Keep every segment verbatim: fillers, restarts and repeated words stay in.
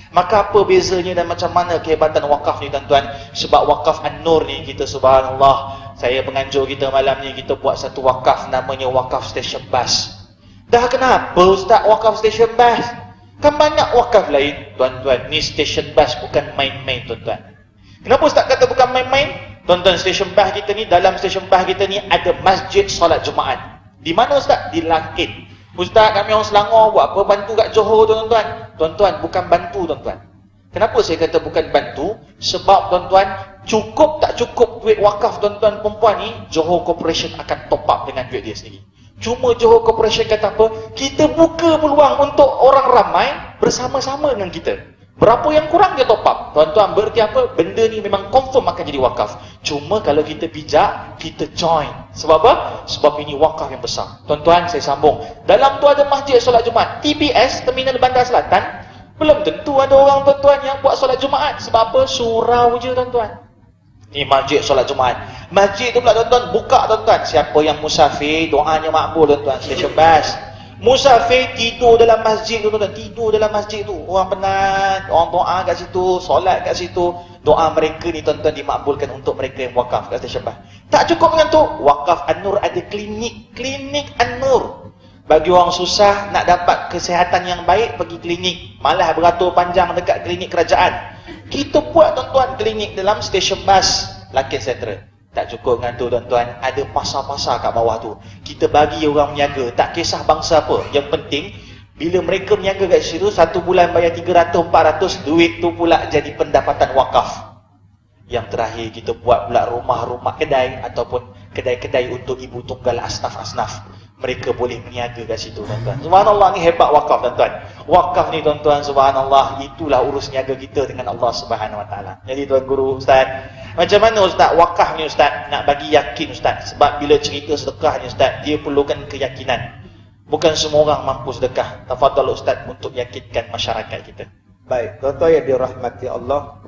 Maka apa bezanya dan macam mana kehebatan wakaf ni tuan-tuan? Sebab wakaf An-Nur ni kita subhanallah, saya penganjur kita malam ni kita buat satu wakaf namanya wakaf stesen bas. Dah kenapa ustaz wakaf stesen bas? Kan banyak wakaf lain tuan-tuan. Ni stesen bas bukan main-main tuan-tuan. Kenapa ustaz kata bukan main-main? Tuan-tuan, stesen bas kita ni, dalam stesen bas kita ni ada masjid solat Jumaat. Di mana ustaz? Di Langkit. Ustaz, kami orang Selangor buat apa? Bantu kat Johor tuan-tuan. Tuan-tuan, bukan bantu tuan-tuan. Kenapa saya kata bukan bantu? Sebab tuan-tuan, cukup tak cukup duit wakaf tuan-tuan perempuan ni, Johor Corporation akan top up dengan duit dia sendiri. Cuma Johor Corporation kata apa? Kita buka peluang untuk orang ramai bersama-sama dengan kita. Berapa yang kurang dia top up. Tuan-tuan, berarti apa? Benda ni memang confirm akan jadi wakaf. Cuma kalau kita bijak, kita join. Sebab apa? Sebab ini wakaf yang besar. Tuan-tuan, saya sambung. Dalam tu ada masjid solat Jumaat. T B S, Terminal Bandar Selatan. Belum tentu ada orang tuan-tuan yang buat solat Jumaat. Sebab apa? Surau je tuan-tuan. Ni masjid solat Jumaat. Masjid tu pula tuan-tuan, buka tuan-tuan. Siapa yang musafir, doanya makbul tuan-tuan. Stesen bas. Musafir tidur dalam masjid tu tuan-tuan, tidur dalam masjid tu. Orang penat, orang doa kat situ, solat kat situ. Doa mereka ni tuan-tuan dimakbulkan untuk mereka yang wakaf kat stesen bas. Tak cukup dengan tu, wakaf An-Nur ada klinik, klinik An-Nur. Bagi orang susah nak dapat kesihatan yang baik, pergi klinik. Malah beratur panjang dekat klinik kerajaan. Kita buat tuan-tuan klinik dalam stesen bas Langkit Sentral. Tak cukup dengan tu tuan-tuan, ada pasar-pasar kat bawah tu. Kita bagi orang menyaga, tak kisah bangsa apa. Yang penting, bila mereka menyaga kat situ, satu bulan bayar tiga ratus empat ratus, duit tu pula jadi pendapatan wakaf. Yang terakhir, kita buat pula rumah-rumah kedai ataupun kedai-kedai untuk ibu tunggal asnaf-asnaf. Mereka boleh meniaga kat situ tuan-tuan. Subhanallah, ni hebat wakaf tuan-tuan. Wakaf ni tuan-tuan, subhanallah, itulah urus niaga kita dengan Allah Subhanahu Wa Taala. Jadi tuan guru, ustaz, macam mana ustaz wakaf ni ustaz nak bagi yakin ustaz? Sebab bila cerita sedekah ni ustaz, dia perlukan keyakinan. Bukan semua orang mampu sedekah. Tafadhal ustaz untuk yakinkan masyarakat kita. Baik, tuan-tuan yang dirahmati Allah,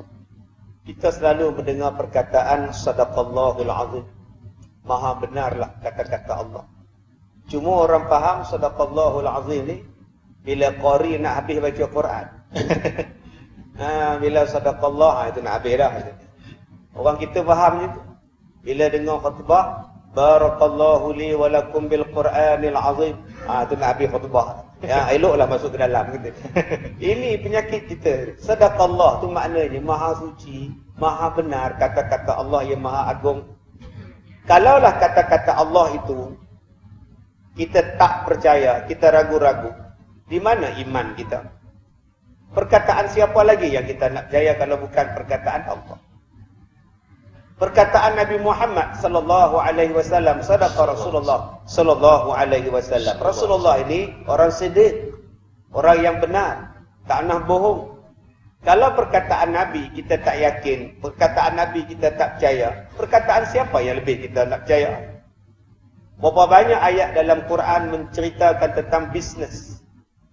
kita selalu mendengar perkataan sadaqallahul azim. Maha benarlah kata-kata Allah. Cuma orang faham sadaqallahul azim ni bila qari nak habis baca Quran. ha, bila sadaqallah itu nak habis dah. Orang kita faham itu. Bila dengar khutbah, barakallahu li wa lakum bil Quranil azim. Ha, itu nak habis khutbah. Ya, eloklah masuk ke dalam gitu. Ini penyakit kita. Sadaqallah tu maknanya maha suci, maha benar kata-kata Allah yang maha agung. Kalaulah kata-kata Allah itu kita tak percaya, kita ragu-ragu, di mana iman kita? Perkataan siapa lagi yang kita nak percaya kalau bukan perkataan Allah? Perkataan Nabi Muhammad sallallahu alaihi wasallam, sadaqa Rasulullah sallallahu alaihi wasallam. Rasulullah ini orang siddiq, orang yang benar, tak nak bohong. Kalau perkataan Nabi kita tak yakin, perkataan Nabi kita tak percaya, perkataan siapa yang lebih kita nak percaya? Berapa banyak ayat dalam Quran menceritakan tentang bisnes.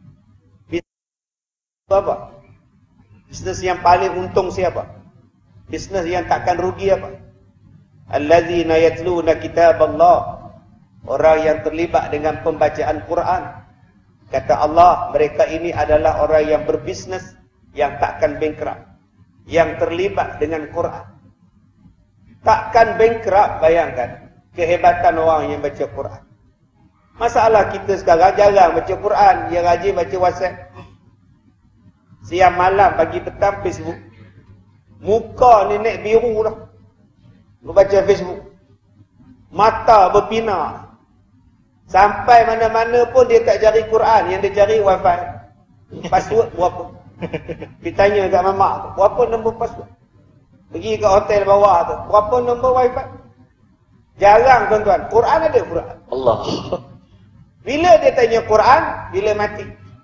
Bisnes apa? Bisnes yang paling untung siapa? Bisnes yang takkan rugi apa? Allazina yatluna kitaballah. Orang yang terlibat dengan pembacaan Quran. Kata Allah, mereka ini adalah orang yang berbisnes yang takkan bankrupt. Yang terlibat dengan Quran. Takkan bankrupt, bayangkan. Kehebatan orang yang baca Quran. Masalah kita sekarang jarang baca Quran, yang rajin baca WhatsApp. Siang malam, pagi petang Facebook. Muka nenek biru dah membaca Facebook. Mata berpinar. Sampai mana-mana pun dia tak cari Quran, yang dia cari wifi. Password berapa? Pergi tanya kat mamak tu, berapa nombor password? Pergi ke hotel bawah tu, berapa nombor wifi? Jarang tuan-tuan. Quran ada Quran. Allah. Bila dia tanya Quran? Bila mati.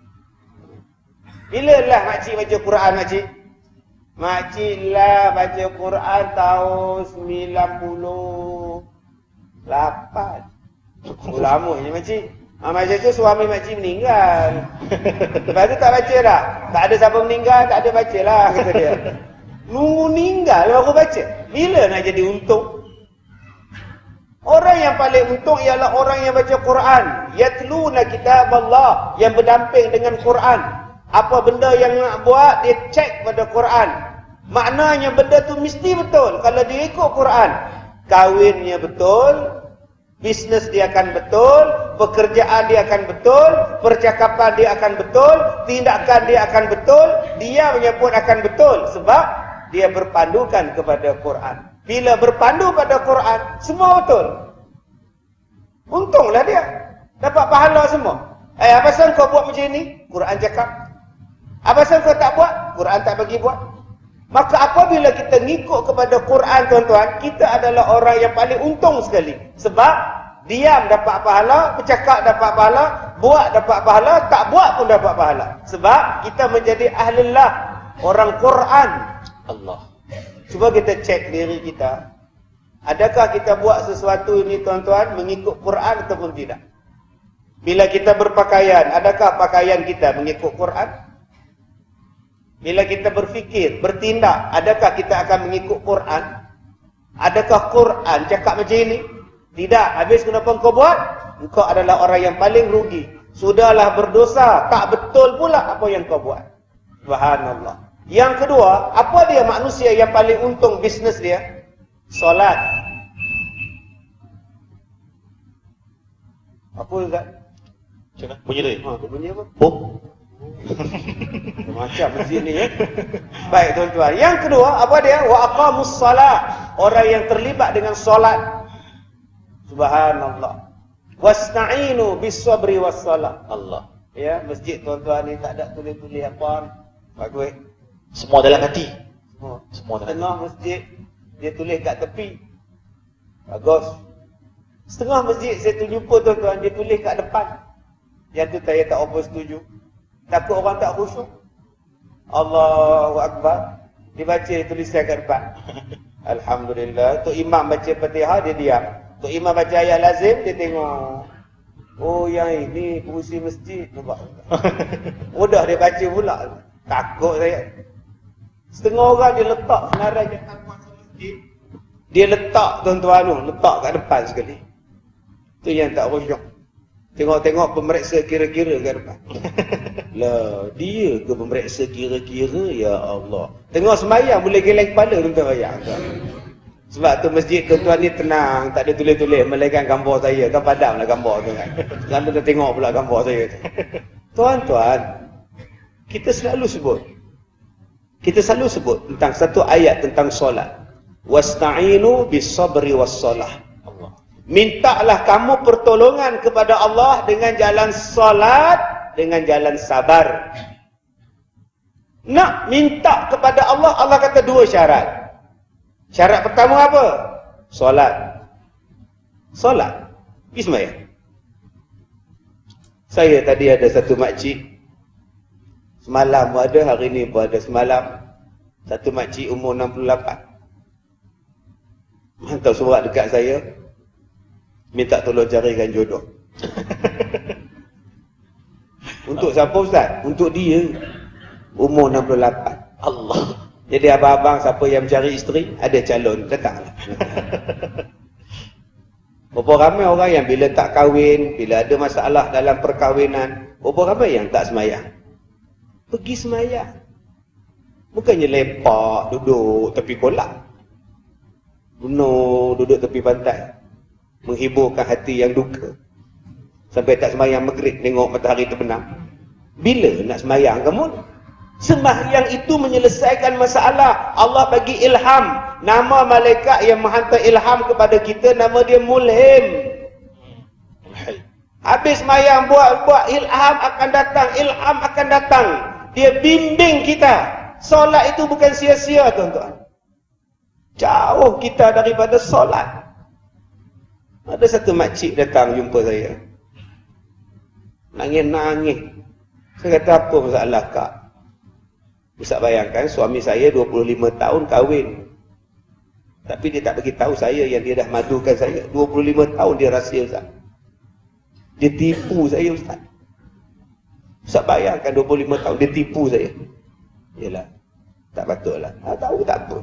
Bila lah makcik baca Quran makcik? Makcik lah baca Quran tahun sembilan puluh lapan. Lama je makcik. Ha, masa tu suami makcik meninggal. Lepas tu tak baca dah. Tak ada siapa meninggal, tak ada baca lah kata dia. Nunggu meninggal baru baca. Bila nak jadi untung? Orang yang paling untung ialah orang yang baca Quran. Yatluna kitaballah, yang berdamping dengan Quran. Apa benda yang nak buat, dia cek pada Quran. Maknanya benda tu mesti betul. Kalau dia ikut Quran, kahwinnya betul, bisnes dia akan betul, pekerjaan dia akan betul, percakapan dia akan betul, tindakan dia akan betul, dia menyebut akan betul. Sebab dia berpandukan kepada Quran. Bila berpandu pada Quran, semua betul. Untunglah dia. Dapat pahala semua. Eh, apa pasal kau buat macam ni? Quran cakap. Apa pasal kau tak buat? Quran tak bagi buat. Maka apabila kita ngikut kepada Quran, tuan-tuan, kita adalah orang yang paling untung sekali. Sebab diam dapat pahala, bercakap dapat pahala, buat dapat pahala, tak buat pun dapat pahala. Sebab kita menjadi ahlullah, orang Quran. Allah. Cuba kita cek diri kita. Adakah kita buat sesuatu ini, tuan-tuan, mengikut Quran ataupun tidak? Bila kita berpakaian, adakah pakaian kita mengikut Quran? Bila kita berfikir, bertindak, adakah kita akan mengikut Quran? Adakah Quran cakap macam ini? Tidak. Habis kenapa engkau buat? Engkau adalah orang yang paling rugi. Sudahlah berdosa, tak betul pula apa yang kau buat. Subhanallah. Yang kedua, apa dia manusia yang paling untung bisnes dia? Solat. Apa juga? Macam mana? Bunyi dia? Ha, bunyi apa? Bom. Macam masjid ni ya. Baik tuan-tuan. Yang kedua, apa dia? Wa aqamus salat. Orang yang terlibat dengan solat. Subhanallah. Wasta'inu bis sabri was salat. Allah. Ya, masjid tuan-tuan ni tak ada tulis-tulis apa. Bagus. Semua dalam hati. Semua. Semua dalam Setengah masjid dia tulis kat tepi. Bagus. Setengah masjid saya tu jumpa tuan-tuan dia tulis kat depan. Yang tu saya tak apa setuju. Takut orang tak khusyuk. Allahu Akbar. Dibaca tulisan kat depan. Alhamdulillah. Tok imam baca Fatihah dia diam. Tok imam baca ayat lazim dia tengok. Oh yang ini pengurusi masjid. Nampak. Mudah dia baca pula. Takut saya. Setengah orang dia letak senarai jatuh kuasa masjid. Dia letak tuan-tuan tu. Letak kat depan sekali. Tu yang tak khusyuk. Tengok-tengok pemeriksa kira-kira kat depan. Lah, dia ke pemeriksa kira-kira? Ya Allah. Tengok sembahyang boleh geleng kepala tuan-tuan bayang. Sebab tu masjid tuan-tuan ni tenang, tak ada tulis-tulis melainkan gambar saya. Kan padamlah gambar tu kan. Jangan kita tengok pula gambar saya tu. Tuan-tuan, kita selalu sebut. Kita selalu sebut tentang satu ayat tentang solat. Wasta'inu bis sabri was salah. Mintalah kamu pertolongan kepada Allah dengan jalan salat, dengan jalan sabar. Nak minta kepada Allah, Allah kata dua syarat. Syarat pertama apa? Solat. Solat. Bismillah. Saya tadi ada satu makcik. Semalam pun ada, hari ni pun ada semalam. Satu makcik umur enam puluh lapan. Hantar surat dekat saya. Minta tolong carikan jodoh. Untuk siapa Ustaz? Untuk dia. Umur enam puluh lapan. Allah. Jadi abang-abang siapa yang mencari isteri, ada calon, datanglah. Berapa ramai orang yang bila tak kahwin, bila ada masalah dalam perkahwinan, berapa ramai yang tak semayang? Pergi semayang. Bukannya lepak, duduk tepi kolam. Bunuh, duduk tepi pantai. Menghiburkan hati yang duka. Sampai tak semayang maghrib, tengok matahari terbenam. Bila nak semayang kamu? Sembahyang itu menyelesaikan masalah. Allah bagi ilham. Nama malaikat yang menghantar ilham kepada kita, nama dia Mulhim. Habis semayang buat-buat, ilham akan datang. Ilham akan datang. Dia bimbing kita. Solat itu bukan sia-sia tuan-tuan. Jauh kita daripada solat. Ada satu makcik datang jumpa saya. Nangis-nangis. Saya kata, apa masalah kak? Bisa bayangkan suami saya dua puluh lima tahun kahwin. Tapi dia tak bagi tahu saya yang dia dah madukan saya. dua puluh lima tahun dia rahsia Ustaz. Dia tipu saya Ustaz. Bisa bayangkan dua puluh lima tahun dia tipu saya. Yalah. Tak patutlah. Ha, tahu tak apa.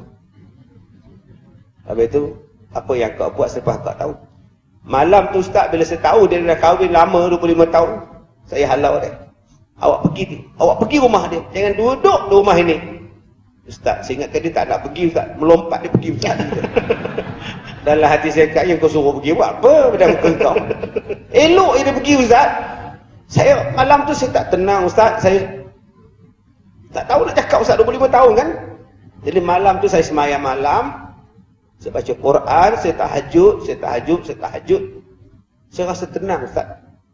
Habis tu, apa yang kau buat selepas kau tahu? Malam tu Ustaz, bila saya tahu dia dah kahwin lama dua puluh lima tahun, saya halau dia. Awak pergi tu. Awak pergi rumah dia. Jangan duduk di rumah ini. Ustaz, saya ingatkan dia tak nak pergi Ustaz. Melompat dia pergi Ustaz. Dalam hati saya kat yang kau suruh pergi buat apa pada muka kau? Elok dia pergi Ustaz. Saya malam tu saya tak tenang Ustaz. Saya tak tahu nak cakap Ustaz, dua puluh lima tahun kan. Jadi malam tu saya semayang malam. Saya baca Quran, saya tahajud, saya tahajud, saya tahajud. Saya rasa tenang Ustaz.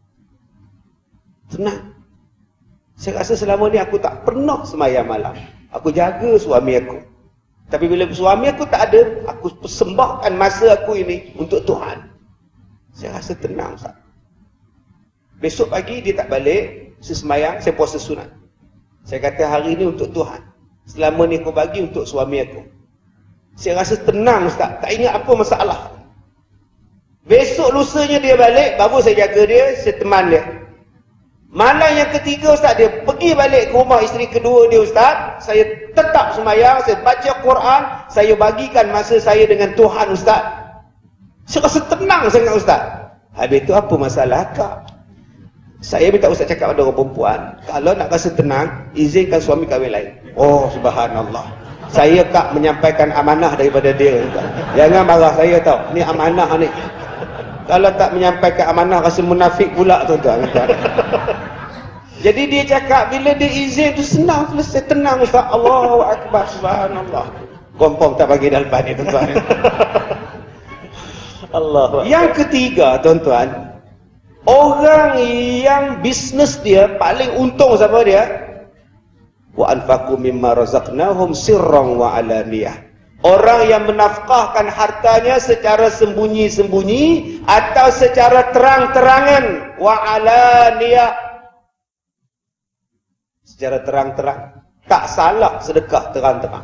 Tenang. Saya rasa selama ni aku tak pernah semayang malam. Aku jaga suami aku. Tapi bila suami aku tak ada, aku persembahkan masa aku ini untuk Tuhan. Saya rasa tenang Ustaz. Besok pagi dia tak balik, saya semayang, saya puasa sunat. Saya kata hari ini untuk Tuhan. Selama ni aku bagi untuk suami aku. Saya rasa tenang Ustaz, tak ingat apa masalah. Besok lusanya dia balik, baru saya jaga dia, saya teman dia. Malam yang ketiga Ustaz, dia pergi balik ke rumah isteri kedua dia Ustaz. Saya tetap semayang, saya baca Quran, saya bagikan masa saya dengan Tuhan Ustaz. Saya rasa tenang sangat Ustaz. Habis tu apa masalah kak? Saya minta Ustaz cakap pada orang perempuan, kalau nak rasa tenang, izinkan suami kahwin lain. Oh subhanallah. Saya kak menyampaikan amanah daripada dia Ustaz. Jangan marah saya tau, ni amanah ni. Kalau tak menyampaikan amanah, rasa munafik pula tuan-tuan. Jadi dia cakap, bila dia izin tu senang, selesai, tenang Ustaz. Allahu Akbar, subhanallah. Kompong tak bagi dalam ni tuan-tuan. Allah. Yang ketiga tuan-tuan, orang yang bisnes dia paling untung sama dia, wa anfaqu mimma razaqnahum sirran wa alaniyah. Orang yang menafkahkan hartanya secara sembunyi-sembunyi atau secara terang-terangan, wa alaniyah, secara terang-terang. Tak salah sedekah terang-terang.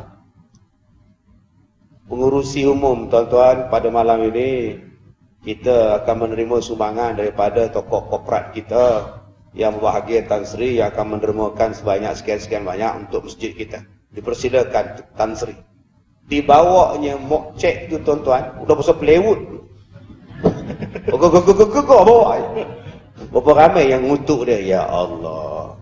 Pengurusi umum tuan-tuan, pada malam ini kita akan menerima sumbangan daripada tokoh korporat kita yang berbahagia Tan Sri, yang akan menermakan sebanyak sekian-sekian banyak untuk masjid kita. Dipersilakan Tan Sri. Dibawanya mok cek tu tuan-tuan, udah pasal pelewut. Gog-gog-gog-gog bawa. Berapa ramai yang ngutuk dia, ya Allah.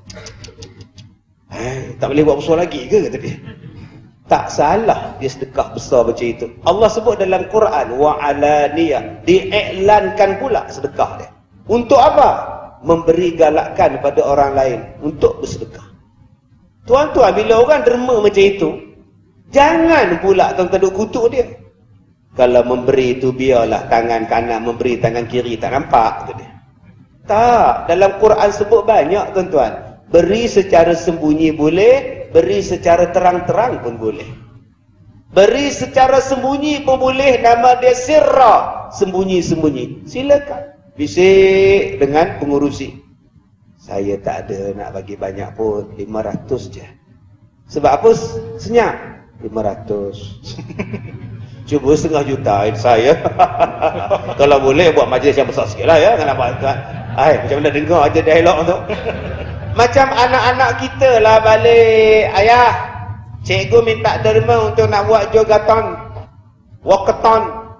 Eh, tak boleh buat besar lagi ke kata dia. Tak salah dia sedekah besar macam itu. Allah sebut dalam Quran wa alaniyah, diiklankan pula sedekah dia. Untuk apa? Memberi galakkan pada orang lain untuk bersedekah. Tuan-tuan, bila orang derma macam itu, jangan pula tuan-tuan duk kutuk dia. Kalau memberi itu biarlah tangan kanan memberi, tangan kiri tak nampak kata dia. Tak, dalam Quran sebut banyak tuan-tuan. Beri secara sembunyi boleh, beri secara terang-terang pun boleh. Beri secara sembunyi pun boleh, nama dia sirra, sembunyi-sembunyi. Silakan. Bisik dengan pengurusi. Saya tak ada nak bagi banyak pun, lima ratus je. Sebab apa? Senyap. lima ratus. Cuba setengah juta saya. Kalau boleh buat majlis yang besar sikit lah ya. Kenapa tuan? Ay, macam mana dengar aja dialog tu. Macam anak-anak kita lah balik, ayah, cikgu minta derma untuk nak buat jogaton, walkathon,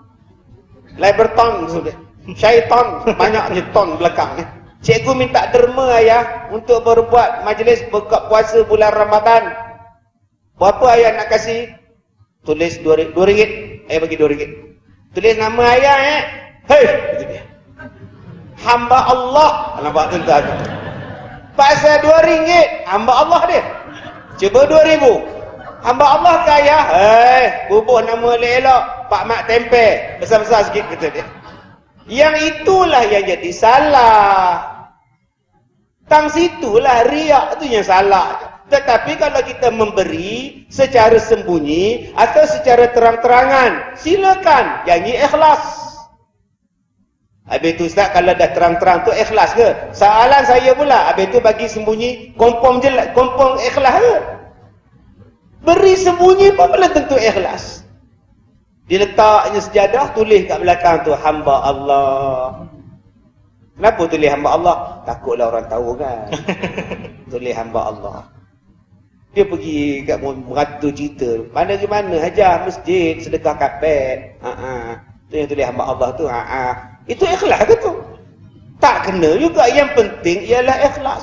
liberton, syaiton, banyak je ton belakang ni. Cikgu minta derma ayah untuk berbuat majlis buka puasa bulan Ramadan. Berapa ayah nak kasih? Tulis dua ringgit. Ayah bagi dua ringgit. Tulis nama ayah eh. Hei, itu dia. Hamba Allah. Nampak tuan-tuan. Pasal dua ringgit, hamba Allah dia. Cuba dua ribu. Hamba Allah kaya. Eh, bubuh nama elok, Pak Mak Tempe. Besar-besar sikit kata dia. Yang itulah yang jadi salah. Tang situlah riak tu yang salah. Tetapi kalau kita memberi secara sembunyi atau secara terang-terangan, silakan, yang ini ikhlas. Habis tu Ustaz, kalau dah terang-terang tu ikhlas ke? Soalan saya pula, habis tu bagi sembunyi, kompong je lah, kompong ikhlas ke? Beri sembunyi pun belum tentu ikhlas. Diletaknya sejadah, tulis kat belakang tu, hamba Allah. Kenapa tulis hamba Allah? Takutlah orang tahu kan. Tulis hamba Allah. Dia pergi kat merata cerita, mana ke mana, hajah masjid, sedekah kapet. Ha-ha. Tu yang tulis hamba Allah tu, ha-ha. Itu ikhlas ke tu? Tak kena juga. Yang penting ialah ikhlas.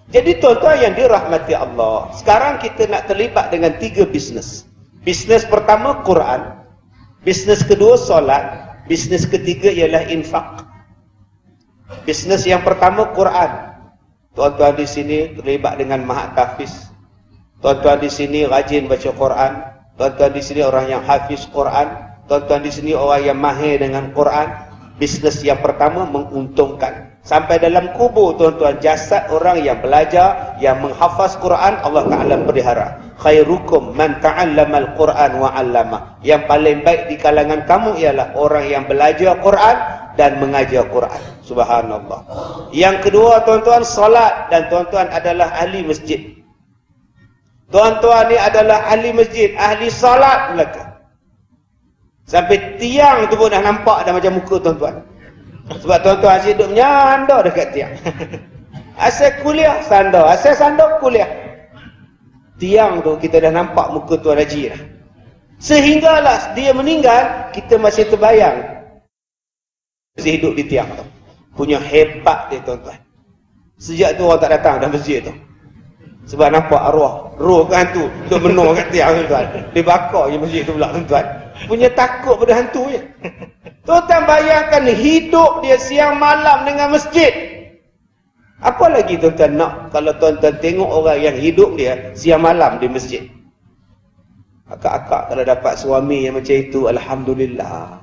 Jadi tuan-tuan yang dirahmati Allah, sekarang kita nak terlibat dengan tiga bisnes. Bisnes pertama Quran, bisnes kedua solat, bisnes ketiga ialah infak. Bisnes yang pertama Quran. Tuan-tuan di sini terlibat dengan mahat tahfiz. Tuan-tuan di sini rajin baca Quran. Tuan-tuan di sini orang yang hafiz Quran. Tuan-tuan di sini orang yang mahir dengan Quran. Bisnes yang pertama menguntungkan. Sampai dalam kubur tuan-tuan, jasad orang yang belajar, yang menghafaz Quran, Allah Ta'ala pelihara. Khairukum man ta'allamal Quran wa 'allama. Yang paling baik di kalangan kamu ialah orang yang belajar Quran dan mengajar Quran. Subhanallah. Yang kedua tuan-tuan, salat, dan tuan-tuan adalah ahli masjid. Tuan-tuan ni adalah ahli masjid, ahli salat belaka. Sampai tiang tu pun dah nampak dah macam muka tuan-tuan. Sebab tuan-tuan asyik duduk menyandar dekat tiang. Asal kuliah, sandar. Asal sandar, kuliah. Tiang tu kita dah nampak muka Tuan Haji dah. Sehinggalah dia meninggal, kita masih terbayang. Masih hidup di tiang tu. Punya hebat dia tuan-tuan. Sejak tu orang tak datang dalam masjid tu. Sebab nampak arwah. Roh ke hantu. Duduk menung kat tiang tuan-tuan. Dia bakar je masjid tu pula tuan-tuan. Punya takut pada hantu je. Tuan-tuan bayangkan hidup dia siang malam dengan masjid. Apa lagi tuan-tuan nak kalau tuan-tuan tengok orang yang hidup dia siang malam di masjid. Akak-akak kalau dapat suami yang macam itu, alhamdulillah.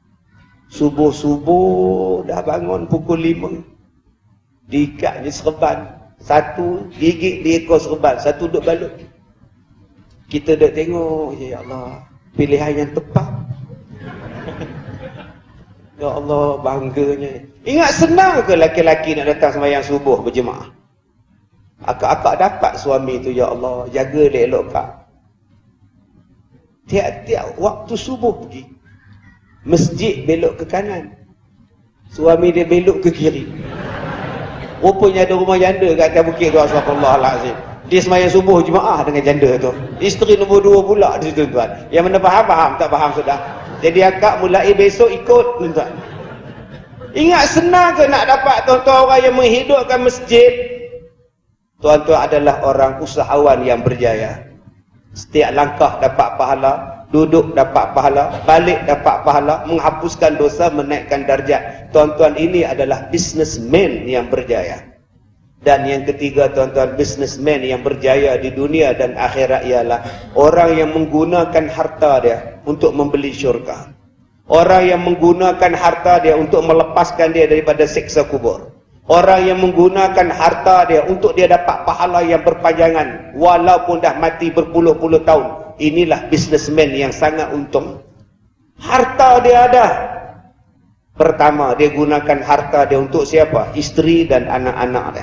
Subuh-subuh dah bangun pukul lima. Diikatnya serban. Satu gigit di ekor serban, satu duduk balut. Kita duduk tengok, ya Allah, pilihan yang tepat. Ya Allah, bangganya. Ingat senang ke laki-laki nak datang sembahyang subuh berjemaah? Akak-akak dapat suami tu, ya Allah, jaga dia elok kak. Tiap-tiap waktu subuh pergi, masjid belok ke kanan, suami dia belok ke kiri. Rupanya ada rumah janda kat atas bukit tu, astagfirullahalazim. Dia sembahyang subuh jemaah dengan janda tu. Isteri nombor dua pula di situ tuan. Yang mana faham, faham, tak faham sudah. Jadi akak mulai besok ikut tuan-tuan. Ingat senang ke nak dapat tuan-tuan orang yang menghidupkan masjid? Tuan-tuan adalah orang usahawan yang berjaya. Setiap langkah dapat pahala, duduk dapat pahala, balik dapat pahala, menghapuskan dosa, menaikkan darjat. Tuan-tuan ini adalah businessman yang berjaya. Dan yang ketiga tuan-tuan, businessman yang berjaya di dunia dan akhirat ialah orang yang menggunakan harta dia untuk membeli syurga. Orang yang menggunakan harta dia untuk melepaskan dia daripada siksa kubur. Orang yang menggunakan harta dia untuk dia dapat pahala yang berpanjangan walaupun dah mati berpuluh-puluh tahun. Inilah businessman yang sangat untung. Harta dia ada. Pertama, dia gunakan harta dia untuk siapa? Isteri dan anak-anak dia.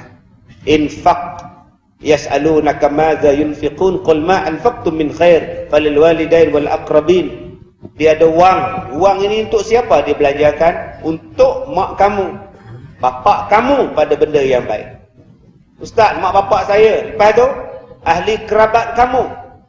Infaq. Yas'alunaka madza yunfiqun qul ma anfaqtum min khair falil walidain wal aqrabin. Dia ada wang. Wang ini untuk siapa dia belanjakan? Untuk mak kamu, bapak kamu pada benda yang baik. Ustaz, mak bapak saya, lepas tu ahli kerabat kamu,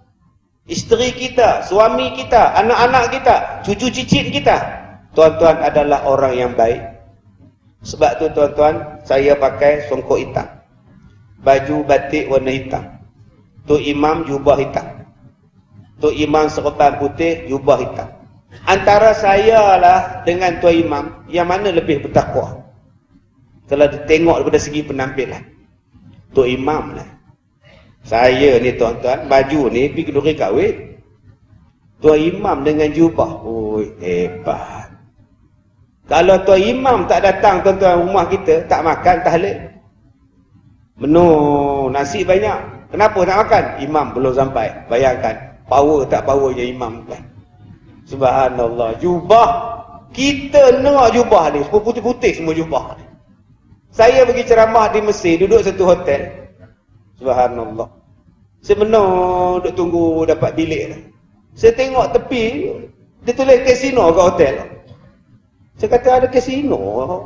isteri kita, suami kita, anak-anak kita, cucu cicit kita. Tuan-tuan adalah orang yang baik. Sebab tu tuan-tuan, saya pakai songkok hitam, baju batik warna hitam. Tu imam jubah hitam. Tu imam serban putih, jubah hitam. Antara saya lah dengan tuan imam, yang mana lebih bertakwa? Kalau ditengok daripada segi penampilan, tu imam lah. Saya ni tuan-tuan, baju ni pergi keduri kahwin. Tuan imam dengan jubah, oi hebat. Kalau tuan imam tak datang tuan-tuan rumah kita, tak makan tahlil. Menu nasi banyak. Kenapa tak makan? Imam belum sampai. Bayangkan, power tak powernya imam kan. Subhanallah. Jubah, kita nak jubah ni, semua putih-putih semua jubah ni. Saya pergi ceramah di Mesir, duduk satu hotel. Subhanallah. Saya menang, duduk tunggu dapat bilik. Saya tengok tepi, dia tulis kasino kat hotel. Saya kata ada kasino.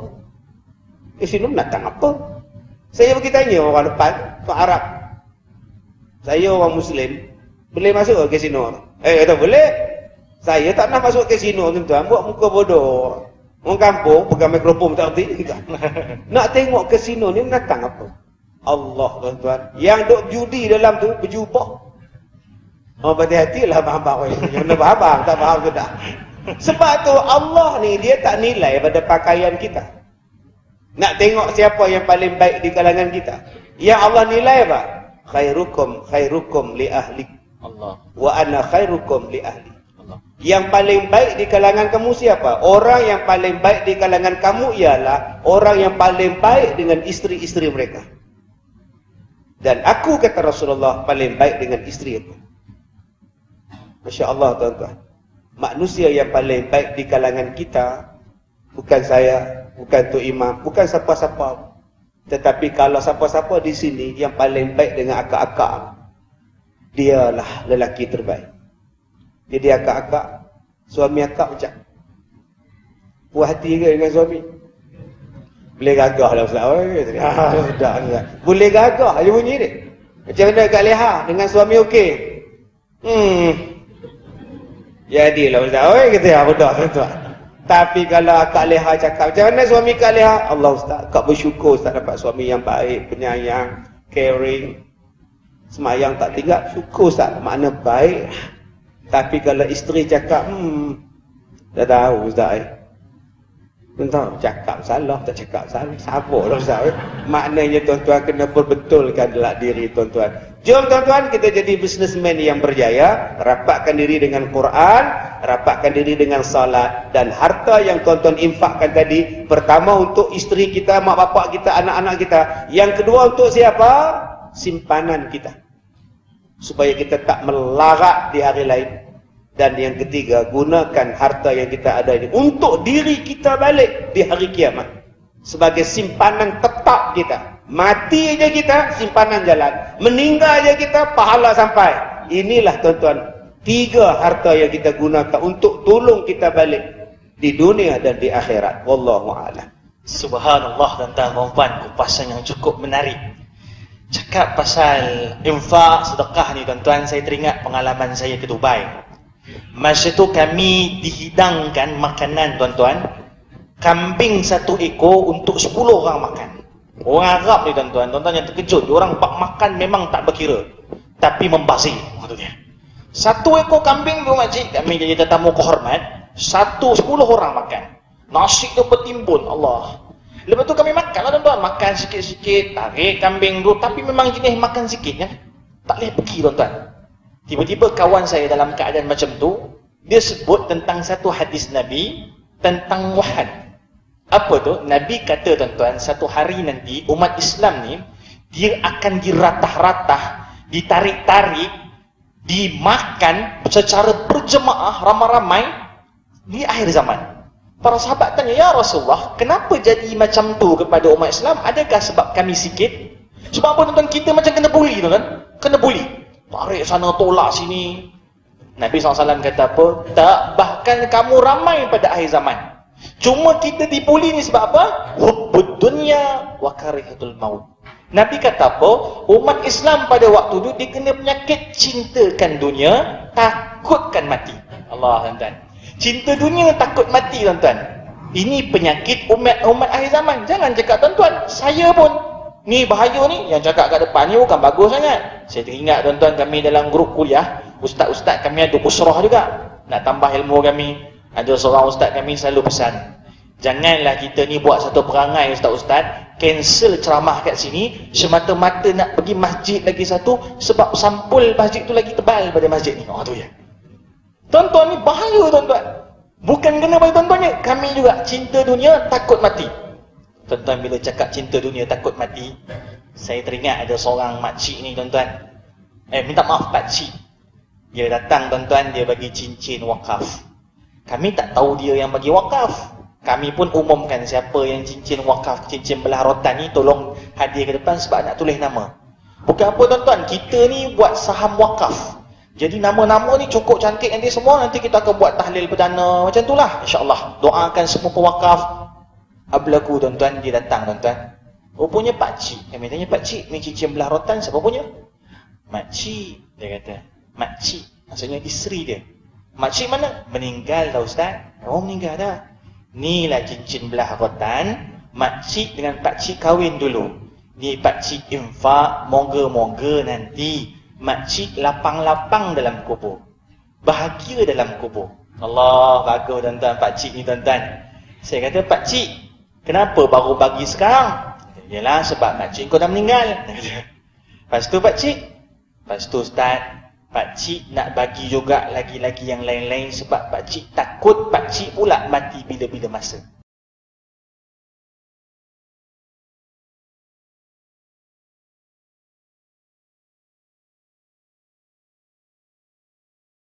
Kasino menatang apa? Saya pergi tanya orang depan, orang Arab. Saya orang Muslim, boleh masuk ke kasino? Eh, kata boleh. Saya tak nak masuk kasino tuan-tuan, buat muka bodoh. Orang kampung pegang mikrofon tak erti. Nak tengok kasino ni menatang apa? Allah tuan-tuan. Yang duk judi dalam tu berjubah. Oh, berhati-hatilah abang-abang. Jangan abang tak faham tu dah. Sebab tu Allah ni dia tak nilai pada pakaian kita. Nak tengok siapa yang paling baik di kalangan kita. Yang Allah nilai apa? Khairukum khairukum li ahli. Allah. Wa ana khairukum li ahli. Allah. Yang paling baik di kalangan kamu siapa? Orang yang paling baik di kalangan kamu ialah orang yang paling baik dengan isteri-isteri mereka. Dan aku, kata Rasulullah, paling baik dengan isteri aku. Masya Allah tuan-tuan. Manusia yang paling baik di kalangan kita bukan saya, bukan Tok Imam, bukan siapa-siapa. Tetapi kalau siapa-siapa di sini yang paling baik dengan akak-akak, dialah lelaki terbaik. Jadi akak-akak, suami akak macam puas hati ke dengan suami? Boleh gagah lah Ustaz. Oh, sudah, sudah. Boleh gagah dia bunyi dia. Macam mana Kak Leha dengan suami okey? Hmm. Jadilah Ustaz. Oh, kata ya, sudah, sudah. Tapi kalau Kak Leha cakap, macam mana suami Kak Leha? Allah Ustaz, Kak bersyukur Ustaz dapat suami yang baik, penyayang, caring. Semayang tak tinggal, syukur Ustaz. Makna baik. Tapi kalau isteri cakap, hmm, dah tahu Ustaz eh. Tuan-tuan, cakap salah, tak cakap salah. Sabarlah Ustaz eh. Maknanya tuan-tuan kena perbetulkan dalam diri tuan-tuan. Jom tuan-tuan, kita jadi businessman yang berjaya. Rapatkan diri dengan Quran, rapatkan diri dengan salat. Dan harta yang tuan-tuan infakkan tadi, pertama untuk isteri kita, mak bapak kita, anak-anak kita. Yang kedua untuk siapa? Simpanan kita. Supaya kita tak melarat di hari lain. Dan yang ketiga, gunakan harta yang kita ada ini untuk diri kita balik di hari kiamat. Sebagai simpanan tetap kita. Mati aja kita, simpanan jalan. Meninggal aja kita, pahala sampai. Inilah tuan-tuan, tiga harta yang kita gunakan untuk tolong kita balik di dunia dan di akhirat. Wallahu a'lam. Subhanallah, tuan-tuan, puan, kupasan yang cukup menarik. Cakap pasal infak, sedekah ni tuan-tuan, saya teringat pengalaman saya ke Dubai. Masa tu kami dihidangkan makanan tuan-tuan, kambing satu ekor untuk sepuluh orang makan. Orang Arab ni tuan-tuan, tuan-tuan yang terkejut, orang bak makan memang tak berkira, tapi membazir maksudnya. Satu ekor kambing tu makcik, kami jadi tetamu kehormat, satu sepuluh orang makan. Nasi tu bertimbun, Allah. Lepas tu kami makan lah tuan-tuan, makan sikit-sikit, tarik kambing tu, tapi memang jenis makan sikit kan, tak boleh pergi tuan-tuan. Tiba-tiba kawan saya dalam keadaan macam tu, dia sebut tentang satu hadis Nabi tentang wahad. Apa tu? Nabi kata tuan-tuan, satu hari nanti umat Islam ni dia akan diratah-ratah, ditarik-tarik, dimakan secara berjemaah ramai-ramai di akhir zaman. Para sahabat tanya, ya Rasulullah, kenapa jadi macam tu kepada umat Islam? Adakah sebab kami sikit? Sebab apa tuan-tuan? Kita macam kena bully tuan-tuan. Kena bully. Tarik sana, tolak sini. Nabi sallallahu alaihi wasallam kata apa? Tak, bahkan kamu ramai pada akhir zaman. Cuma kita dibuli ni sebab apa? Hubbud dunya wa karihatul maut. Nabi kata apa? Umat Islam pada waktu tu dia kena penyakit cintakan dunia, takutkan mati. Allah tuan-tuan. Cinta dunia, takut mati tuan-tuan. Ini penyakit umat-umat akhir zaman. Jangan cakap tuan-tuan, saya pun ni bahaya ni, yang cakap kat depan ni bukan bagus sangat. Saya teringat tuan-tuan, kami dalam grup kuliah, ustaz-ustaz kami ada usrah juga. Nak tambah ilmu kami, ada seorang ustaz kami selalu pesan, janganlah kita ni buat satu perangai ustaz-ustaz, cancel ceramah kat sini, semata-mata nak pergi masjid lagi satu, sebab sampul masjid tu lagi tebal pada masjid ni. Oh tu ya. Tuan-tuan ni bahaya tuan-tuan. Bukan kena bagi tuan-tuan ni, kami juga cinta dunia, takut mati. Tuan-tuan bila cakap cinta dunia takut mati, saya teringat ada seorang makcik ni tuan-tuan. Eh minta maaf pakcik. Dia datang tuan-tuan, dia bagi cincin wakaf. Kami tak tahu dia yang bagi wakaf. Kami pun umumkan siapa yang cincin wakaf, cincin belah rotan ni tolong hadir ke depan sebab nak tulis nama. Bukan apa tuan-tuan, kita ni buat saham wakaf. Jadi nama-nama ni cukup cantik nanti semua, nanti kita akan buat tahlil perdana macam itulah. InsyaAllah doakan semua pewakaf. Ablaku tuan-tuan, dia datang tuan-tuan. Rupanya pakcik. Kami tanya, pakcik ni cincin belah rotan siapa punya? Makcik, dia kata. Makcik, maksudnya isteri dia. Makcik mana? Meninggal dah ustaz. Oh meninggal dah. Ni lah cincin belah rotan. Makcik dengan pakcik kahwin dulu. Ni pakcik infak, moga-moga nanti makcik lapang-lapang dalam kubur. Bahagia dalam kubur. Allah, bagus tuan-tuan, pakcik ni tuan-tuan. Saya kata, pakcik, kenapa baru bagi sekarang? Yalah, sebab pakcik kau dah meninggal. Lepas tu pakcik, lepas tu ustaz, pakcik nak bagi juga lagi-lagi yang lain-lain sebab pakcik takut pakcik pula mati bila-bila masa.